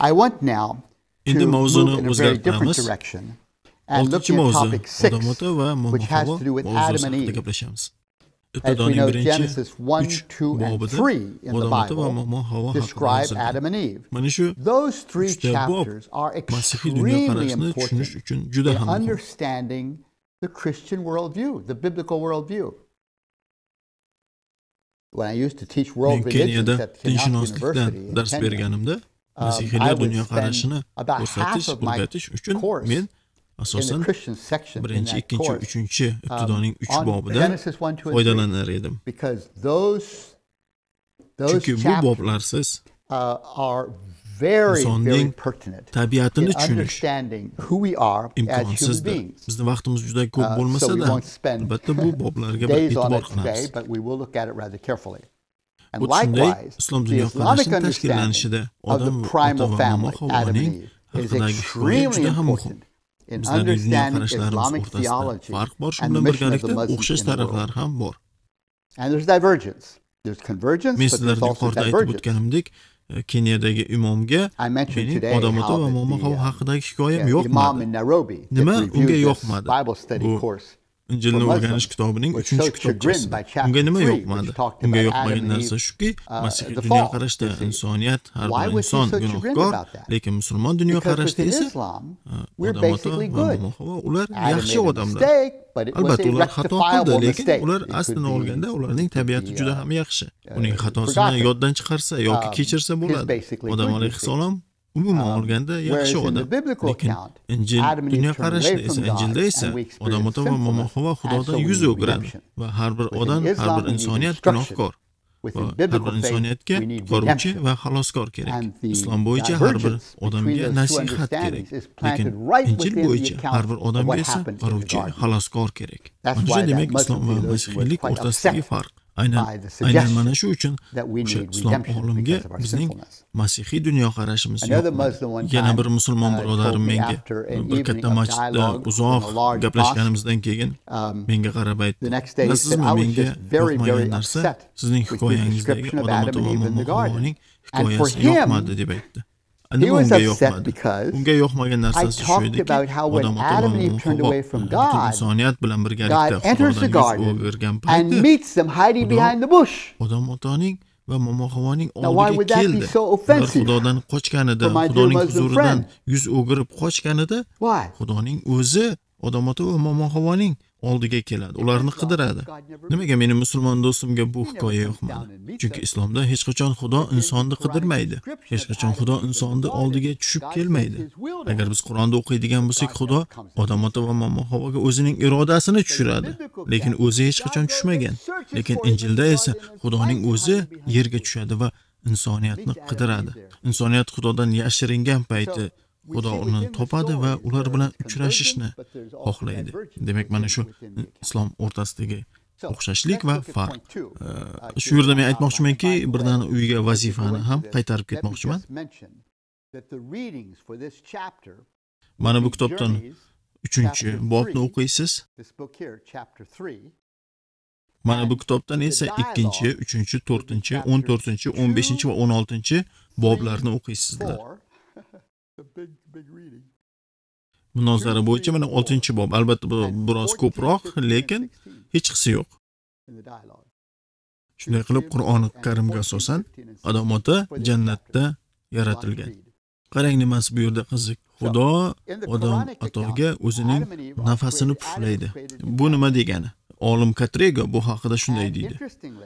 I want now to Endi move mavzuni in a very different o'zgartiramiz. direction and look 6-chi at mavzu topic 6, odam ota va which has to do with Adam mavzusi and haqida Eve. gaplashamiz. As we Ibtidoning know, birinchi Genesis 1, 3 2, and bobida 3 in the odam ota va Bible momo Havo haqida describe yozilgan. Adam and Eve. Mana shu Those three uchta bob chapters are Masihiy extremely dunyoqarashini tushunish important uchun juda in ham muhim. understanding the Christian worldview, the biblical worldview. When I used to teach world Men religions Keniyada at Kenyatta dinshunoslikdan University in dars Kenya, berganimda, I Masihiylar would dunyoqarashini spend about ko'rsatish, half of my o'rgatish uchun course men in the asosan Christian section in birinchi, that ikkinchi, course uchinchi ibtidoning 3 on bobidan Genesis 1, 2, and 3, foydalanar edim. because those Chunki bu chapters boblarsiz are very, very insonning pertinent tabiatini in tushunish understanding who we are as human imkonsizdir. beings. Bizni vaqtimiz juda ko'p So we bo'lmasa-da, won't spend albatta bu boblarga bir days on e'tibor it today, qilamiz. but we will look at it rather carefully. And Xuddi shunday likewise, islom the Islamic dunyoqarashining understanding tashkillanishida of the odam ota primal va momo family, Adam and Havoning Eve, is haqidagi hikoya extremely juda ham muhim. important in Bizlarning understanding dunyoqarashlarimiz Islamic o'rtasida theology farq bor, shu and bilan the mission of the birgalikda Muslims o'xshash in the world. taraflar ham bor. And there's divergence. There's convergence, Men but there's sizlarga also yuqorida aytib divergence. o'tganimdek, Keniyadagi imomga I mentioned mening today odam ota how va that momo Havo the haqidagi hikoyam imam yoqmadi. in Nairobi Nima that unga reviewed this yoqmadi? Bible study Bu course Injilni for o'rganish Muslims kitobining was 3-chi so chagrined by kitobchasi. chapter Unga nima 3, yoqmadi? which talked Unga about yoqmagan Adam and narsa Eve, shuki, Masihiy the fall, dunyoqarashda you see. insoniyat, har Why bir was he inson so chagrined gunohkor, about that? lekin musulmon Because dunyoqarashida within esa Islam, we're odam ota basically va good. momo Havo ular Adam yaxshi made a odamlar. mistake, but it was Albatta a ular xato qildi, rectifiable lekin mistake. ular It could aslini be- olganda ularning tabiati be, juda ham yaxshi. Uning xatosini forgotten. yoddan chiqarsa yoki kechirsa He's bo'ladi. basically Odam good, you alayhissalom umuman olganda Whereas yaxshi in the odam. biblical Lekin account, Injil Adam and Eve turned dunyoqarashida away esa, from God, Injilda esa and we odam ota va momo experienced Havo sinfulness, and Xudodan so we yuz need o'giradi redemption. va har bir Within odam, har Islam, bir we need insoniyat instruction. gunohkor. Within Har bir biblical faith, insoniyatga we need qutqaruvchi redemption. va xaloskor kerak. And the Islom bo'yicha har bir divergence between odamga those two nasihat kerak. understandings is Lekin planted right Injil within the bo'yicha account har bir of odamga what esa happened in the qutqaruvchi, garden. xaloskor kerak. That's Mana why shu that demak Muslim islom va theologian was masihiylik quite o'rtasidagi upset farq. Aynan by the aynan suggestion mana shu uchun that we o'sha need islom redemption olimga because of our bizning sinfulness. masihiy dunyoqarashimiz Another yoqmadi. Muslim one Yana time, bir musulmon birodarim told me menga after an bir evening katta of masjidda dialogue uzoq in a large gaplashganimizdan keyin menga qarab aytdi. The next day he said, Bilasizmi, I was menga just very, yoqmagan very narsa upset sizning with your hikoyangizdagi description of odam Adam ota and va Eve in momo the garden. Havoning And for hikoyasi him, yoqmadi deb aytdi. he Nima was unga upset yoqmadi? because Unga yoqmagan I narsasi shu talked ediki, about how when odam ota va Adam and Eve momo turned Havo away from butun God, insoniyat bilan birgalikda God enters the Xudodan yuz garden o'girgan and payti meets them hiding Xudo behind the bush. odam otaning va momo Havoning Now, why oldiga would that be keldi. so Ular offensive Xudodan qochganida, for my dear Xudoning Muslim huzuridan friend? yuz o'girib qochganida, Why? Xudoning o'zi odam ota va momo Havoning oldiga keladi, ularni qidiradi. Nimaga mening musulmon do'stimga bu hikoya yoqmadi? Chunki islomda hech qachon Xudo insonni qidirmaydi. Hech qachon Xudo insonni oldiga tushib kelmaydi. Agar biz Qur'onda o'qiydigan bo'lsak, Xudo odam ota va momo Havoga o'zining irodasini tushiradi, lekin o'zi hech qachon tushmagan. Lekin Injilda esa Xudoning o'zi yerga tushadi va insoniyatni qidiradi. Insoniyat Xudodan yashiringan payti Xudo uni topadi va ular bilan uchrashishni xohlaydi. Demak, mana shu islom o'rtasidagi o'xshashlik va farq. Shu yerda men aytmoqchimanki, birdan uyga vazifani ham qaytarib ketmoqchiman. Mana bu kitobdan 3-bobni o'qiysiz. Mana bu kitobdan esa 2-chi, 3-chi, 4-chi, 14-chi, 15-chi va 16-chi boblarni o'qiysizlar. Munozara bo'yicha mana 6-bob. Albatta bu biroz ko'proq, lekin hech qisi yo'q. Shunday qilib Qur'oni Karimga asosan odam ota jannatda yaratilgan. Qarang nimasi bu yerda qiziq. Xudo odam atoga o'zining nafasini puflaydi. Bu nima degani? Olim Katrego bu haqida shunday deydi.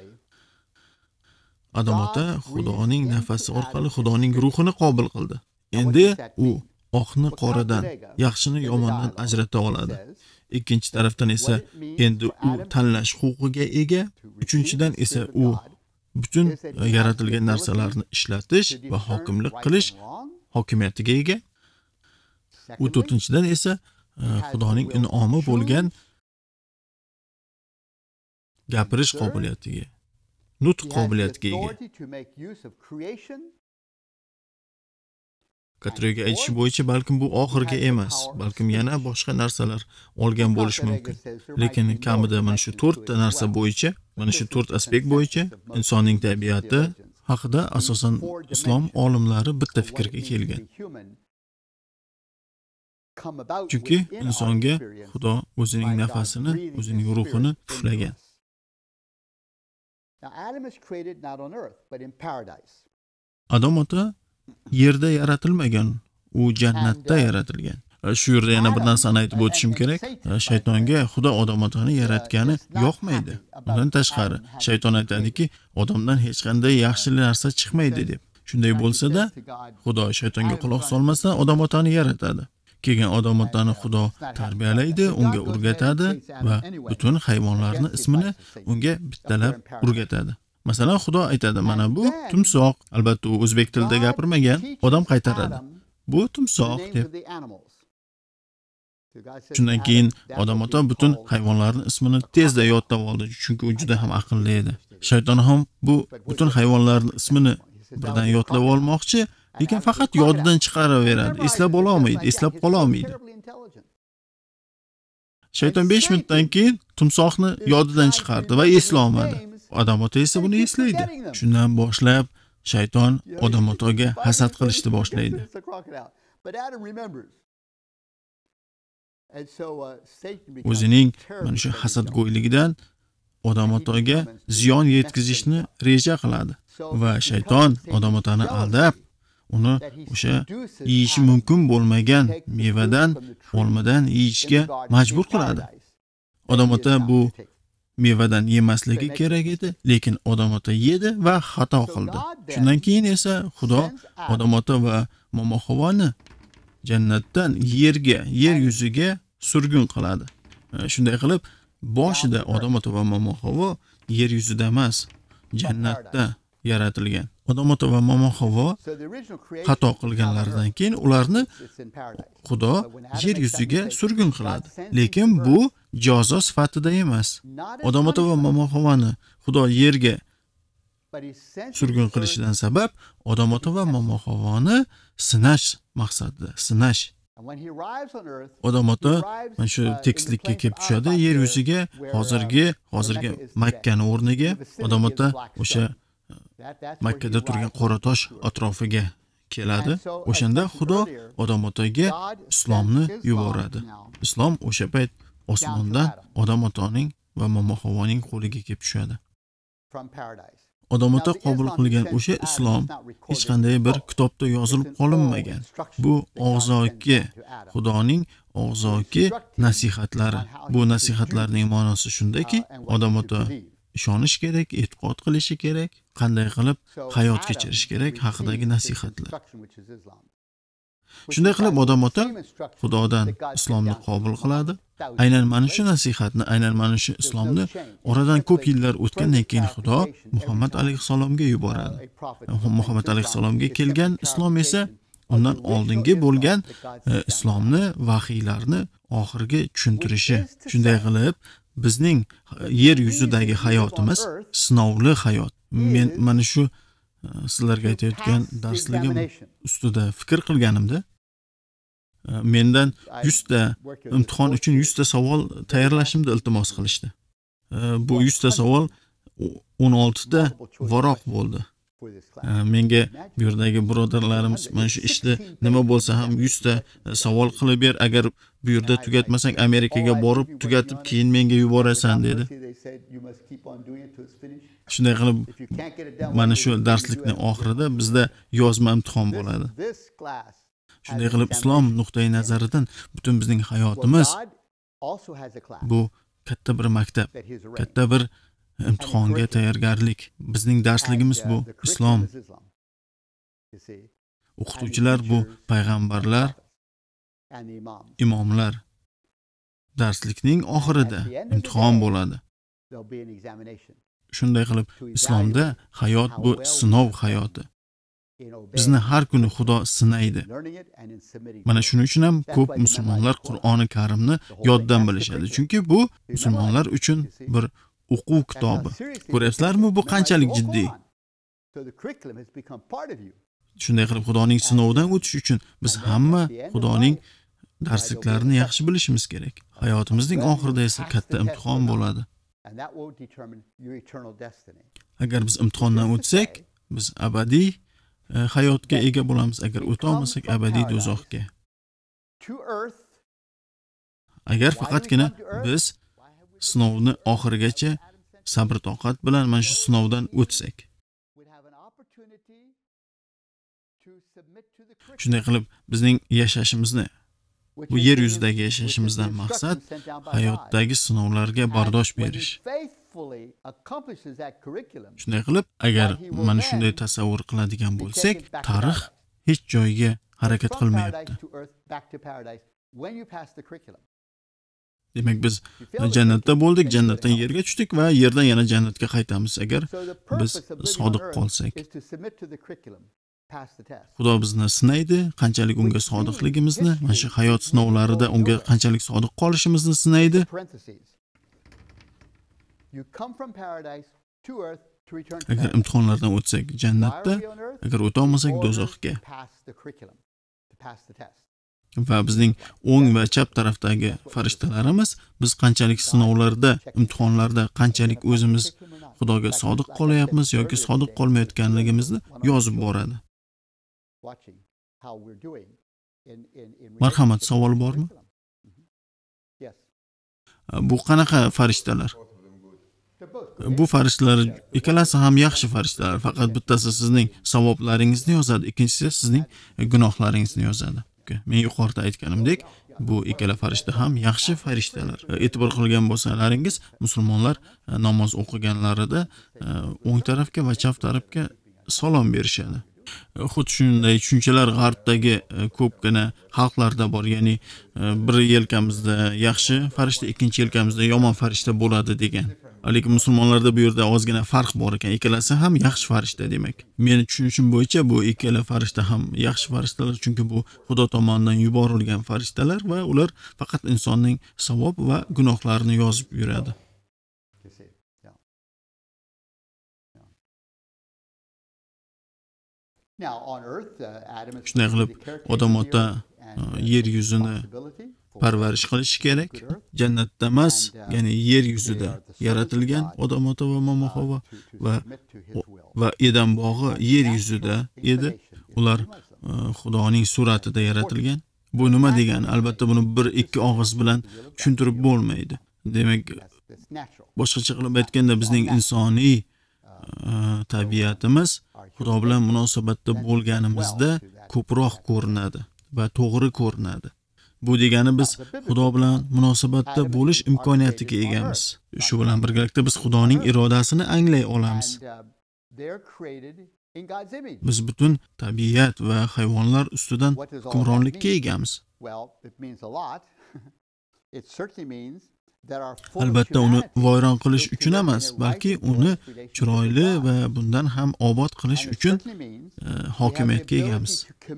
Odam ota Xudoning nafasi orqali Xudoning ruhini qobil qildi. Endi u oqni qoradan, yaxshini yomondan ajrata oladi. Ikkinchi tarafdan esa endi u tanlash huquqiga ega. Uchinchidan esa u butun yaratilgan narsalarni ishlatish va hokimlik qilish hokimiyatiga ega. U to'rtinchidan esa Xudoning in'omi bo'lgan gapirish qobiliyatiga, nutq qobiliyatiga ega. Katrega aytishi bo'yicha balkim bu oxirgi emas, balkim yana boshqa narsalar olgan bo'lish mumkin. Lekin kamida mana shu 4 ta narsa bo'yicha, mana shu 4 aspekt bo'yicha insonning tabiati, haqida asosan islom olimlari bitta fikrga kelgan. Chunki insonga Xudo o'zining nafasini, o'zining ruhini puflagan. Odam ota yerda yaratilmagan, u jannatda yaratilgan. Shu yerda yana bir narsani aytib o'tishim kerak. Shaytonga Xudo odam otani yaratgani yoqmaydi. Undan tashqari, shayton aytadiki, odamdan hech qanday yaxshi narsa chiqmaydi deb. Shunday bo'lsa-da, Xudo shaytonga quloq solmasdan odam otani yaratadi. Keyin odam otani Xudo tarbiyalaydi, unga o'rgatadi va butun hayvonlarning ismini unga bittalab o'rgatadi. Masalan, Xudo aytadi, mana bu tumsoq. Albatta, u o'zbek tilida gapirmagan, odam qaytaradi. Bu tumsoq deb. Shundan keyin odam ota butun hayvonlarning ismini tezda yodlab oldi, chunki u juda ham aqlli edi. Shayton ham bu butun hayvonlarning ismini birdan yodlab olmoqchi, lekin faqat yodidan chiqaraveradi, eslab ololmaydi, eslab qololmaydi. Shayton 5 minutdan keyin tumsoqni yodidan chiqardi va eslolmadi. Odam ota esa buni eslaydi. Shundan boshlab shayton odam otaga hasad qilishni boshlaydi. O'zining mana shu hasadgo'yligidan odam otaga ziyon yetkazishni reja qiladi va shayton odam otani aldab, uni o'sha yeyishi mumkin bo'lmagan mevadan, olmadan yeyishga majbur qiladi. Odam ota bu mevadan yemasligi kerak edi, lekin odam ota yedi va xato qildi. Shundan keyin esa Xudo odam ota va momo Havvoni jannatdan yerga, yer yuziga surgun qiladi. Shunday qilib, boshida odam ota va momo Havvo yer yuzida emas, jannatda yaratilgan. Odam ota va momo Havvo xato qilganlaridan keyin ularni Xudo yer yuziga surgun qiladi. Lekin bu jazo sifatida emas. Odam ota va momo Havvoni Xudo yerga surgun qilishidan sabab odam ota va momo Havvoni sinash maqsadida, sinash. Odam ota mana shu tekislikka kelib tushadi, yer yuziga, hozirgi Makkani o'rniga odam ota o'sha Makkada turgan qora tosh atrofiga keladi. O'shanda Xudo odam otaga islomni yuboradi. Islom o'sha payt osmondan odam otaning va momo Havvoning qo'liga kelib tushadi. Odam ota qabul qilgan o'sha islom hech qanday bir kitobda yozilib qolinmagan. Bu og'zoki, Xudoning og'zoki nasihatlari. Bu nasihatlarning ma'nosi shundaki, odam ota ishonish kerak, e'tiqod qilishi kerak, qanday qilib hayot kechirish kerak haqidagi nasihatlar. Shunday qilib odam ota Xudodan islomni qabul qiladi. Aynan mana shu nasihatni, aynan mana shu islomni oradan ko'p yillar o'tgandan keyin Xudo Muhammad alayhisalomga yuboradi. Muhammad alayhisalomga kelgan islom esa undan oldingi bo'lgan islomni, vahiylarni oxirgi tushuntirishi. Shunday qilib, bizning yer yuzidagi hayotimiz sinovli hayot. Men mana shu sizlarga aytayotgan darsligim ustida fikr qilganimda, mendan 100 ta imtihon uchun 100 ta savol tayyorlashimni iltimos qilishdi. Bu 100 ta savol 16 ta varoq bo'ldi. Menga bu yerdagi birodarlarimiz mana shu ishni nima bo'lsa ham 100 ta savol qilib ber, agar bu yerda tugatmasang Amerikaga borib tugatib keyin menga yuborasan dedi. Shunday qilib mana shu darslikning oxirida bizda yozma imtihon bo'ladi. Shunday qilib islom nuqtai nazaridan butun bizning hayotimiz bu katta bir maktab, katta bir imtihonga tayyorgarlik. Bizning darsligimiz bu islom. O'qituvchilar bu payg'ambarlar, imomlar. Darslikning oxirida imtihon bo'ladi. Shunday qilib islomda hayot bu sinov hayoti. Bizni har kuni Xudo sinaydi. Mana shuning uchun ham ko'p musulmonlar Qur'oni Karimni yoddan bilishadi. Chunki bu musulmonlar uchun bir o'quv kitobi. Ko'ryapsizlarmi, bu qanchalik jiddiy? Shunday qilib Xudoning sinovidan o'tish uchun biz hamma Xudoning darsliklarini yaxshi bilishimiz kerak. Hayotimizning oxirida esa katta imtihon bo'ladi. Agar biz imtihondan o'tsak, Biz abadiy hayotga ega bo'lamiz. Agar o'ta olmasak abadiy do'zaxga. Agar faqatgina biz sinovni oxirigacha sabr toqat bilan mana shu sinovdan o'tsak, shunday qilib bizning yashashimizni, bu yer yuzidagi yashashimizdan maqsad hayotdagi sinovlarga bardosh berish. Shunday qilib, agar mana shunday tasavvur qiladigan bo'lsak, tarix hech joyga harakat qilmayapti. Demak, biz jannatda bo'ldik, jannatdan yerga tushdik va yerdan yana jannatga qaytamiz agar biz sodiq qolsak. Xudo bizni sinaydi, qanchalik unga sodiqligimizni, mana shu hayot sinovlarida unga qanchalik sodiq qolishimizni sinaydi. Agar imtihonlardan o'tsak jannatda, agar o'ta olmasak do'zaxga. Va bizning o'ng va chap tarafdagi farishtalarimiz biz qanchalik sinovlarda, imtihonlarda qanchalik o'zimiz Xudoga sodiq qolyapmiz yoki sodiq qolmayotganligimizni yozib boradi. Marhamat, savol bormi? Bu qanaqa farishtalar? Bu farishtalar ikkalasi ham yaxshi farishtalar, faqat bittasi sizning savoblaringizni yozadi, ikkinchisi sizning gunohlaringizni yozadi. Men yuqorida aytganimdek, bu ikkala farishta ham yaxshi farishtalar. E'tibor qilgan bo'lsalaringiz, musulmonlar namoz o'qiganlarida o'ng tarafga va chap tarafga salom berishadi. Xuddi shunday tushunchalar g'arbdagi ko'pgina xalqlarda bor, ya'ni bir yelkamizda yaxshi farishta, ikkinchi yelkamizda yomon farishta bo'ladi degan. Lekin musulmonlarda bu yerda ozgina farq bor ekan. Ikkalasi ham yaxshi farishta demak. Meni tushunishim bo'yicha bu ikkala farishta ham yaxshi farishtalar, chunki bu Xudo tomonidan yuborilgan farishtalar va ular faqat insonning savob va gunohlarini yozib yuradi. Shunday qilib, odam ota yer yuzini parvarish qilish kerak. Jannatda emas, ya'ni yer yuzida yaratilgan odam ota va momo Havo va Eden bog'i yer yuzida edi. Ular Xudoning suratida yaratilgan. Bu nima degani? Albatta buni bir ikki og'iz bilan tushuntirib bo'lmaydi. Demak, boshqacha qilib aytganda bizning insoniy tabiatimiz Xudo bilan munosabatda bo'lganimizda ko'proq ko'rinadi va to'g'ri ko'rinadi. Bu degani biz Xudo bilan munosabatda bo'lish imkoniyatiga egamiz. Shu bilan birgalikda biz Xudoning irodasini anglay olamiz. Biz butun tabiat va hayvonlar ustidan hukmronlikka egamiz. Albatta uni vayron qilish uchun emas, balki uni chiroyli va bundan ham obod qilish uchun hokimiyatga egamiz.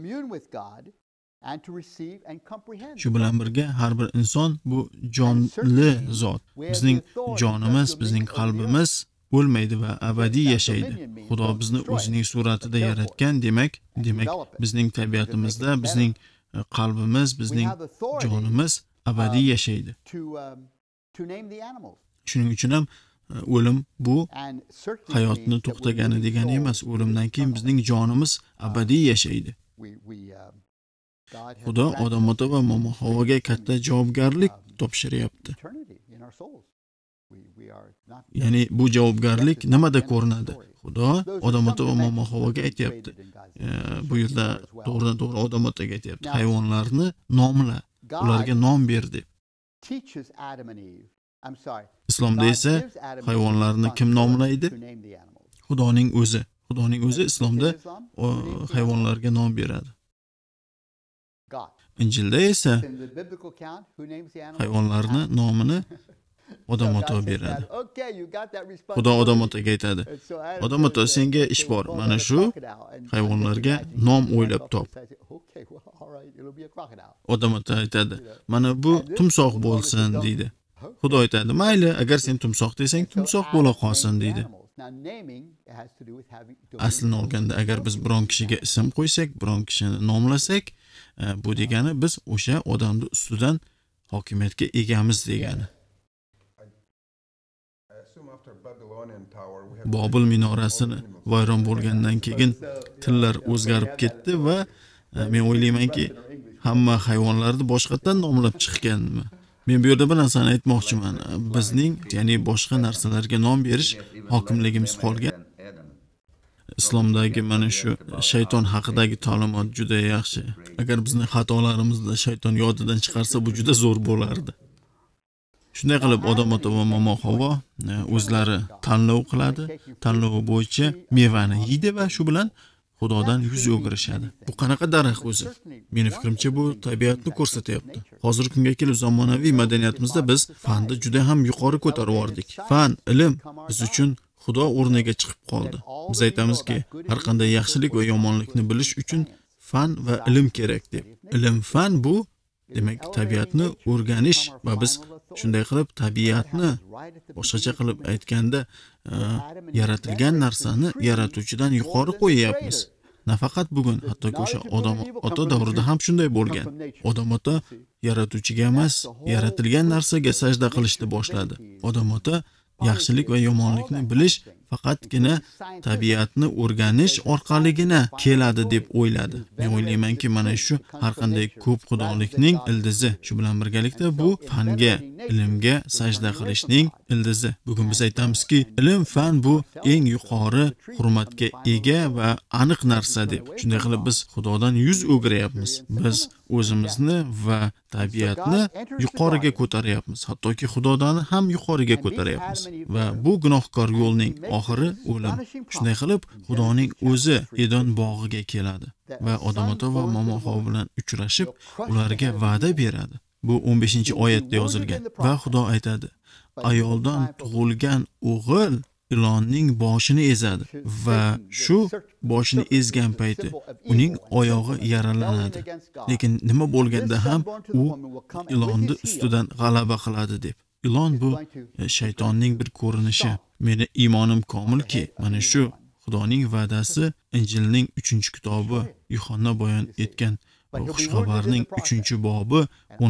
Shu bilan birga har bir inson bu jonli zot. Bizning jonimiz, bizning qalbimiz o'lmaydi va abadiy yashaydi. Xudo bizni o'zining suratida yaratgan, demak bizning tabiatimizda bizning qalbimiz, bizning jonimiz abadiy yashaydi. Shuning uchun ham o'lim bu hayotni to'xtagani degani emas. O'limdan keyin bizning jonimiz abadiy yashaydi. Xudo odam ota va momo Havoga katta javobgarlik topshiryapti. Ya'ni bu javobgarlik nimada ko'rinadi? Xudo odam ota va momo Havoga aytayapti. Bu yerda to'g'ridan-to'g'ri odam otaga aytayapti. Hayvonlarni nomla, ularga nom ber deb. Islomda esa hayvonlarni kim nomlaydi? Xudoning o'zi. Xudoning o'zi islomda hayvonlarga nom beradi. Injilda esa hayvonlarni nomini odam ota beradi. Xudo odam otaga aytadi: "Odam ota, senga ish bor. Mana shu hayvonlarga nom o'ylab top." Odam ota aytadi: "Mana bu timsoh bo'lsin" deydi. Xudo aytadi: "Mayli, agar sen timsoh desang, timsoh bo'la qolsin" deydi. Aslini olganda, agar biz biron kishiga ism qo'ysak, biron kishini nomlasak, bu degani biz o'sha odamni ustidan hokimiyatga egamiz degani. Bobil minorasini vayron bo'lgandan keyin tillar o'zgarib ketdi va men o'ylaymanki, hamma hayvonlarni boshqatdan nomlab chiqqanmi. Men bu yerda bir narsani aytmoqchiman. Bizning, ya'ni boshqa narsalarga nom berish hokimligimiz qolgan. Islomdagi mana shu shayton haqidagi ta'limot juda yaxshi. Agar bizni xatolarimizni shayton yodidan chiqarsa, bu juda zo'r bo'lardi. Shunday qilib odam ota va momo Havvo o'zlari tanlov qiladi. Tanlovi bo'yicha mevani yeydi va shu bilan Xudodan yuz o'girishadi. Bu qanaqa daraxt o'zi? Meni fikrimcha bu tabiatni ko'rsatyapti. Hozirgi kunga kelib zamonaviy madaniyatimizda biz fanni juda ham yuqori ko'tarib yubordik. Fan, ilm biz uchun Xudo o'rniga chiqib qoldi. Biz aytamizki, har qanday yaxshilik va yomonlikni bilish uchun fan va ilm kerak deb. Ilm, fan bu demak tabiatni o'rganish va biz shunday qilib tabiatni boshqacha qilib aytganda yaratilgan narsani yaratuvchidan yuqori qo'yapmiz. Nafaqat bugun, hattoki o'sha odam ota davrida ham shunday bo'lgan. Odam ota yaratuvchiga emas, yaratilgan narsaga sajda qilishni boshladi. Odam ota yaxshilik va yomonlikni bilish faqatgina tabiatni o'rganish orqaligina keladi deb o'yladi. Men o'ylaymanki, mana shu har qanday ko'p xudolikning ildizi. Shu bilan birgalikda bu fanga, ilmga sajda qilishning ildizi. Bugun biz aytamizki, ilm, fan bu eng yuqori hurmatga ega va aniq narsa deb. Shunday qilib biz Xudodan yuz o'giryapmiz. Biz o'zimizni va tabiatni yuqoriga ko'taryapmiz. Hattoki Xudodan ham yuqoriga ko'taryapmiz. Va bu gunohkor yo'lning oxiri o'lim. Shunday qilib Xudoning o'zi Edon bog'iga keladi va odam ota va momo Havvo bilan uchrashib, ularga va'da beradi. Bu 15-oyatda yozilgan va Xudo aytadi: ayoldan tug'ilgan o'g'il ilonning boshini ezadi va shu boshini ezgan payti uning oyog'i yaralanadi. Lekin nima bo'lganda ham u ilonni ustidan g'alaba qiladi deb. Ilon bu shaytonning bir ko'rinishi. Meni iymonim komilki, mana shu Xudoning va'dasi Injilning 3-kitobi Yuhanna bayon etgan xushxabarning 3-bobi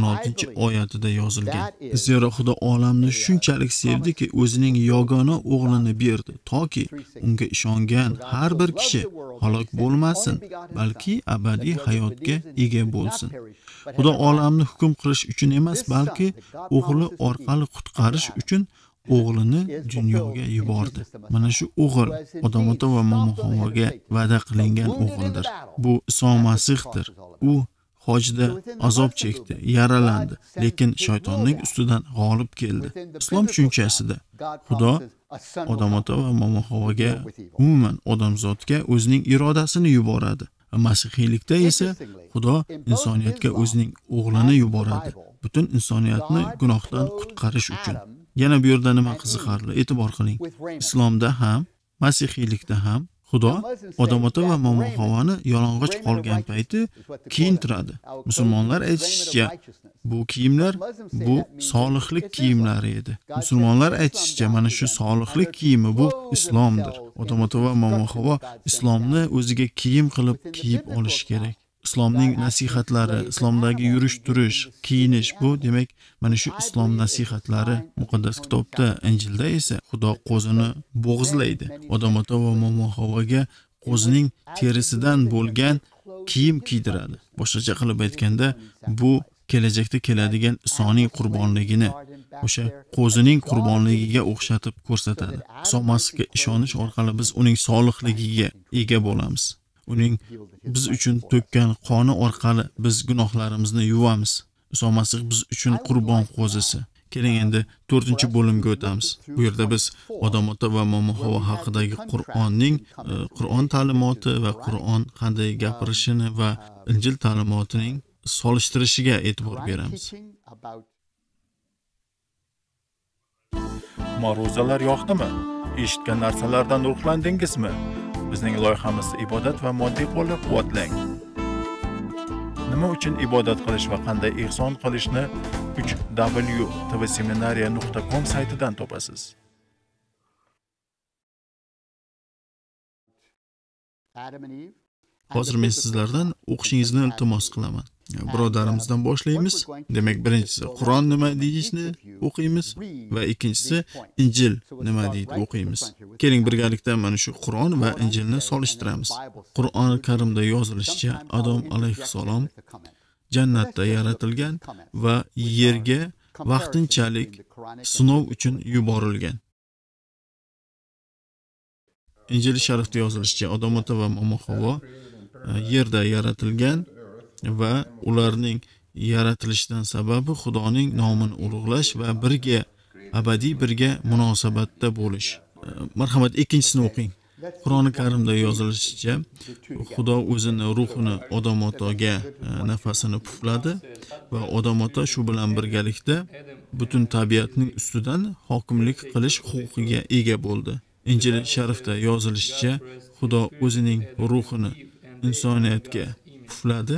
16-oyatida yozilgan. Zero Xudo olamni shunchalik sevdiki, o'zining yagona o'g'lini berdi, toki unga ishongan har bir kishi halok bo'lmasin, balki abadiy hayotga ega bo'lsin. Xudo olamni hukm qilish uchun emas, balki o'g'li orqali qutqarish uchun o'g'lini dunyoga yubordi. Mana shu o'g'il odam ota va momo Havvoga va'da qilingan o'g'ildir. Bu Iso Masihdir. U hojda azob chekdi, yaralandi, lekin shaytonning ustidan g'olib keldi. Islom tushunchasida Xudo odam ota va momo Havvoga, umuman odamzodga o'zining irodasini yuboradi. Masihiylikda esa Xudo insoniyatga o'zining o'g'lini yuboradi, butun insoniyatni gunohdan qutqarish uchun. Yana bu yerda nima qiziqarli, e'tibor qiling. Islomda ham, masihiylikda ham Xudo odam ota va momo Havvoni yalang'och qolgan payti kiyintiradi. Musulmonlar aytishicha, bu kiyimlar bu solihlik kiyimlari edi. Musulmonlar aytishicha, mana shu solihlik kiyimi bu islomdir. Odam ota va momo Havvo islomni o'ziga kiyim qilib kiyib olish kerak. Islomning nasihatlari, islomdagi yurish-turish, kiyinish bu demak mana shu islom nasihatlari. Muqaddas kitobda, Injilda esa Xudo qo'zini bo'g'izlaydi. Odam ota va momo Havvoga qo'zining terisidan bo'lgan kiyim kiydiradi. Boshqacha qilib aytganda, bu kelajakda keladigan Isoning qurbonligini, o'sha qo'zining qurbonligiga o'xshatib ko'rsatadi. Iso Masihga ishonish orqali biz uning solihligiga ega bo'lamiz. Uning biz uchun to'kkan qoni orqali biz gunohlarimizni yuvamiz. Iso Masih biz uchun qurbon qo'zisi. Keling endi 4-bo'limga o'tamiz. Bu yerda biz odam ota va momo Havvo haqidagi Qur'on ta'limoti va Qur'on qanday gapirishini va Injil ta'limotining solishtirishiga e'tibor beramiz. Ma'ruzalar yoqdimi? Eshitgan narsalardan ruhlandingizmi? Bizning loyihamiz ibodat va moddiy qo'llab-quvvatlang. Nima uchun ibodat qilish va qanday ihson qilishni 3w.tvseminariya.com saytidan topasiz. Hozir men sizlardan o'qishingizni iltimos qilaman. birodarimizdan boshlaymiz. Demak, birinchisi Qur'on nima deyishni o'qiymiz va ikkinchisi Injil nima deydi o'qiymiz. Keling birgalikda mana shu Qur'on va Injilni solishtiramiz. Qur'oni Karimda yozilishicha Odam alayhissalom jannatda yaratilgan va yerga vaqtinchalik sinov uchun yuborilgan. Injil sharifda yozilishicha Odam ota va momo Havvo yerda yaratilgan va ularning yaratilishidan sababi Xudoning nomini ulug'lash va birga abadiy birga munosabatda bo'lish. Marhamat, ikkinchisini o'qing. Qur'oni Karimda yozilishicha Xudo o'zini ruhini Odam otaga nafasini pufladi va Odam ota shu bilan birgalikda butun tabiatning ustidan hokimlik qilish huquqiga ega bo'ldi. Injil sharifda yozilishicha Xudo o'zining ruhini insoniyatga pufladi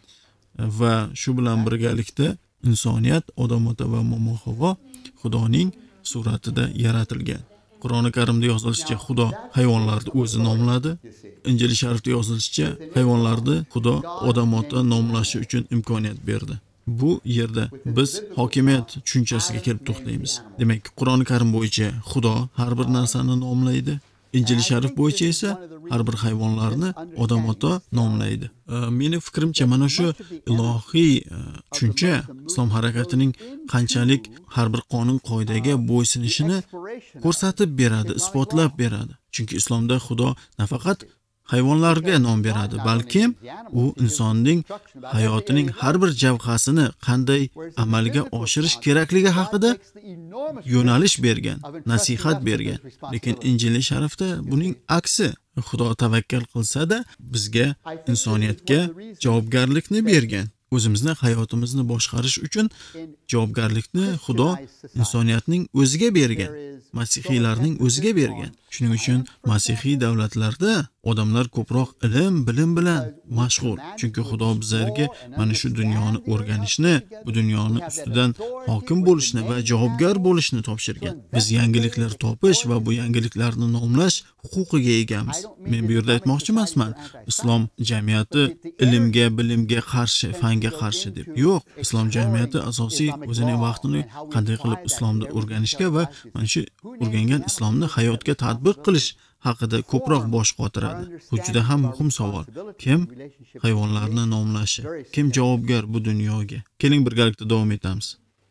va shu bilan birgalikda insoniyat Odam ota va momo Havvo Xudoning suratida yaratilgan. Qur'oni Karimda yozilishicha Xudo hayvonlarni o'zi nomladi. Injil sharifda yozilishicha hayvonlarni Xudo Odam ota nomlashi uchun imkoniyat berdi. Bu yerda biz hokimiyat tushunchasiga kelib to'xtaymiz. Demak, Qur'oni Karim bo'yicha Xudo har bir narsani nomlaydi. Injil sharif bo'yicha esa har bir hayvonlarni Odam ota nomlaydi. Meni fikrimcha mana shu ilohiy tushuncha islom harakatining qanchalik har bir qonun qoidaga bo'ysunishini ko'rsatib beradi, isbotlab beradi. Chunki islomda Xudo nafaqat hayvonlarga nom beradi, balki u insonning hayotining har bir javhasini qanday amalga oshirish kerakligi haqida yo'nalish bergan, nasihat bergan. Lekin Injil sharifda buning aksi. Xudo tavakkal qilsa-da, bizga insoniyatga javobgarlikni bergan. O'zimizni hayotimizni boshqarish uchun javobgarlikni Xudo insoniyatning o'ziga bergan, masihiylarning o'ziga bergan. Shuning uchun masihiy davlatlarda odamlar ko'proq ilm, bilim bilan mashg'ul. Chunki Xudo bizlarga mana shu dunyoni o'rganishni, bu dunyoni ustidan hokim bo'lishni va javobgar bo'lishni topshirgan. Biz yangiliklar topish va bu yangiliklarni nomlash huquqiga egamiz. Men bu yerda aytmoqchi emasman, islom jamiyati ilmga, bilimga qarshi, fanga qarshi deb. Yo'q, islom jamiyati asosiy o'zining vaqtini qanday qilib islomni o'rganishga va mana shu o'rgangan islomni hayotga tatbiq qilish haqida ko'proq bosh qotiradi. Bu juda ham muhim savol. Kim hayvonlarni nomlashi? Kim javobgar bu dunyoga? Keling birgalikda davom etamiz.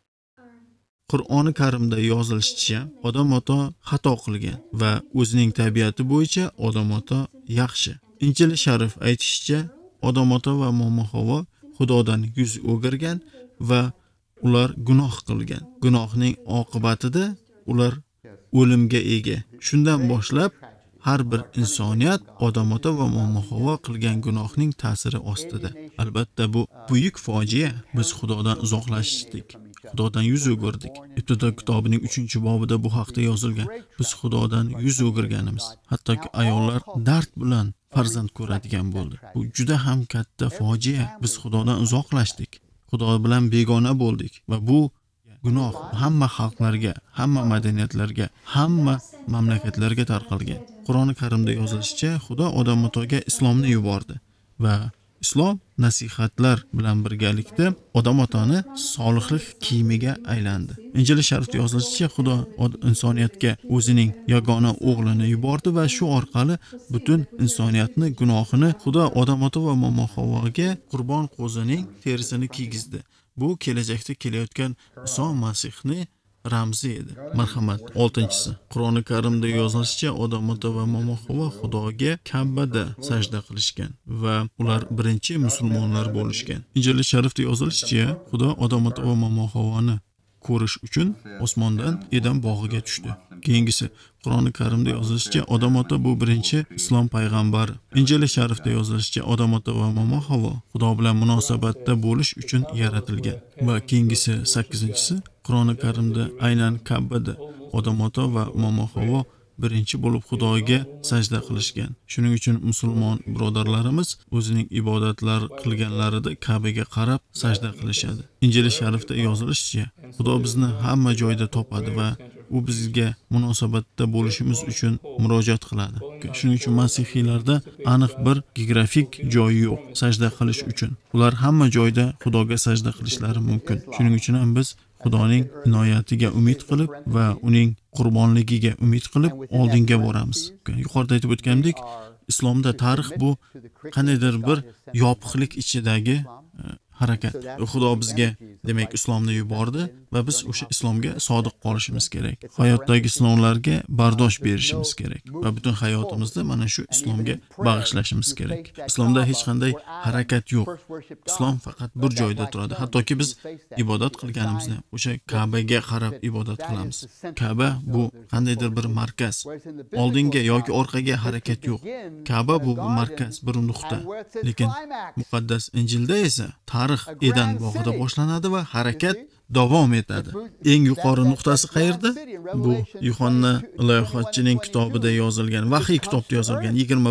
Qur'oni Karimda yozilishicha Odam ota xato qilgan va o'zining tabiati bo'yicha Odam ota yaxshi. Injil sharif aytishicha Odam ota va momo Havvo Xudodan yuz o'girgan va ular gunoh qilgan. Gunohning oqibatida ular o'limga ega. Shundan boshlab har bir insoniyat Odam ota va momo Havvo qilgan gunohning ta'siri ostida. Albatta bu buyuk fojia. Biz Xudodan uzoqlashdik. Xudodan yuz o'girdik. Ibtido kitobining 3-bobida bu haqda yozilgan. Biz Xudodan yuz o'girganimiz. Hattoki ayollar dard bilan farzand ko'radigan bo'ldi. Bu juda ham katta fojia. Biz Xudodan uzoqlashdik. Xudo bilan begona bo'ldik va bu gunoh hamma xalqlarga, hamma madaniyatlarga, hamma mamlakatlarga tarqalgan. Qur'oni Karimda yozilishicha Xudo Odam otaga islomni yubordi va islom nasihatlar bilan birgalikda Odam otani solihlik kiyimiga aylandi. Injil sharifda yozilishicha Xudo insoniyatga o'zining yagona o'g'lini yubordi va shu orqali butun insoniyatni gunohini Xudo Odam ota va momo Havvoga qurbon qo'zining terisini kiygizdi. Bu kelajakda kelayotgan Iso Masihni ramzi edi. Marhamat, 6-si. Qur'oni Karimda yozilishicha Odam ota va momo Havvo Xudoga Ka'bada sajda qilishgan va ular birinchi musulmonlar bo'lishgan. Injil sharifda yozilishicha Xudo Odam ota va momo Havvoni ko'rish uchun osmondan Eden bog'iga tushdi. Keyingisi Qur'oni Karimda yozilishicha Odam ota bu birinchi islom payg'ambari. Injil sharifda yozilishicha Odam ota va momo Havvo Xudo bilan munosabatda bo'lish uchun yaratilgan. Va keyingisi 8-si Qur'oni Karimda aynan Ka'bada Odam ota va momo Havvo birinchi bo'lib Xudoga sajda qilishgan. Shuning uchun musulmon birodarlarimiz o'zining ibodatlar qilganlarida Ka'baga qarab sajda qilishadi. Injil sharifda yozilishicha Xudo bizni hamma joyda topadi va u u bizga munosabatda bo'lishimiz uchun murojaat qiladi. Shuning uchun masihiylarda aniq bir geografik joyi yo'q sajda qilish uchun. Ular hamma joyda Xudoga sajda qilishlari mumkin. Shuning uchun ham biz Xudoning inoyatiga umid qilib va uning qurbonligiga umid qilib oldinga boramiz. Yuqorida aytib o'tgandek, islomda tarix bu qandaydir bir yopiqlik ichidagi harakat. Xudo bizga demak islomni yubordi va biz o'sha islomga sodiq qolishimiz kerak. Hayotdagi sinovlarga bardosh berishimiz kerak va butun hayotimizda mana shu islomga bag'ishlashimiz kerak. Islomda hech qanday harakat yo'q. Islom faqat bir joyda turadi. Hattoki biz ibodat qilganimizda o'sha Ka'baga qarab ibodat qilamiz. Ka'ba bu qandaydir bir markaz. Oldinga yoki orqaga harakat yo'q. Ka'ba bu markaz, bir nuqta. Lekin muqaddas Injilda esa tarix Eden bog'ida boshlanadi va harakat davom etadi. Eng yuqori nuqtasi qayerda? Bu Yuhanna ilohatchining kitobida yozilgan, vahiy kitobida yozilgan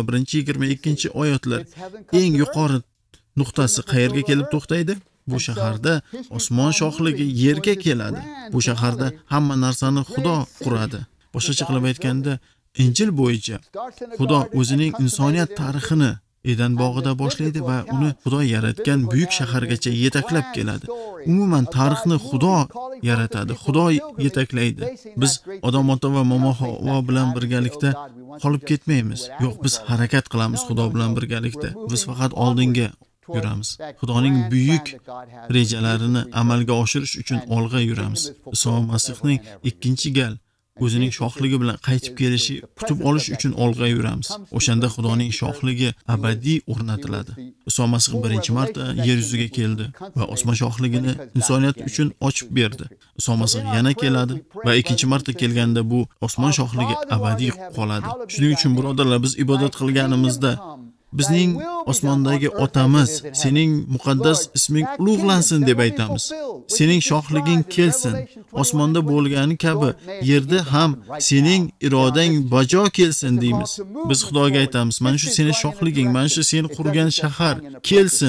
21-22 oyatlar. Eng yuqori nuqtasi qayerga kelib to'xtaydi? Bu shaharda osmon shohligi yerga keladi. Bu shaharda hamma narsani Xudo quradi. Boshqacha qilib aytganda, Injil bo'yicha Xudo o'zining insoniyat tarixini Eden bog'ida boshlaydi va uni Xudo yaratgan buyuk shahargacha yetaklab keladi. Umuman tarixni Xudo yaratadi, Xudo yetaklaydi. Biz odam ota va momo Havo bilan birgalikda qolib ketmaymiz. Yo'q, biz harakat qilamiz Xudo bilan birgalikda. Biz faqat oldinga yuramiz. Xudoning buyuk rejalarini amalga oshirish uchun olg'a yuramiz. Iso Masihning ikkinchi gal o'zining shohligi bilan qaytib kelishi kutib olish uchun olg'a yuramiz. O'shanda Xudoning shohligi abadiy o'rnatiladi. Iso Masih birinchi marta yer yuziga keldi va osmon shohligini insoniyat uchun ochib berdi. Iso Masih yana keladi va ikkinchi marta kelganda bu osmon shohligi abadiy qoladi. Shuning uchun birodarlar, biz ibodat qilganimizda bizning osmondagi otamiz, sening muqaddas isming ulug'lansin deb aytamiz. Sening shohliging kelsin. Osmonda bo'lgani kabi yerda ham sening irodang bajo kelsin deymiz. Biz Xudoga aytamiz, mana shu sening shohliging, mana shu sen qurgan shahar kelsin,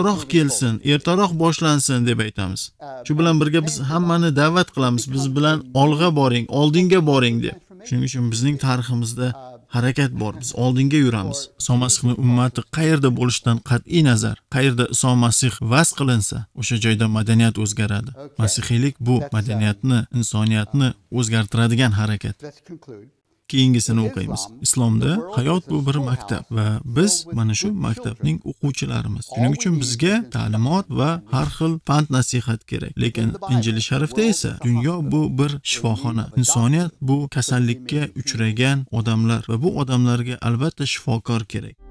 ertaroq boshlansin deb aytamiz. Shu bilan birga biz hammani da'vat qilamiz, biz bilan olg'a boring, oldinga boring deb. Shuning uchun bizning tariximizda harakat bor. Biz oldinga yuramiz. Iso Masihning ummati qayerda bo'lishidan qat'iy nazar, qayerda Iso Masih vas qilinsa, o'sha joyda madaniyat o'zgaradi. Masihiylik bu madaniyatni, insoniyatni o'zgartiradigan harakat. Keyingisini o'qiymiz. Islomda hayot bu bir maktab va biz mana shu maktabning o'quvchilarimiz. Shuning uchun bizga ta'limot va har xil pand nasihat kerak. Lekin Injili sharifda esa dunyo bu bir shifoxona. Insoniyat bu kasallikka uchragan odamlar va bu odamlarga albatta shifokor kerak.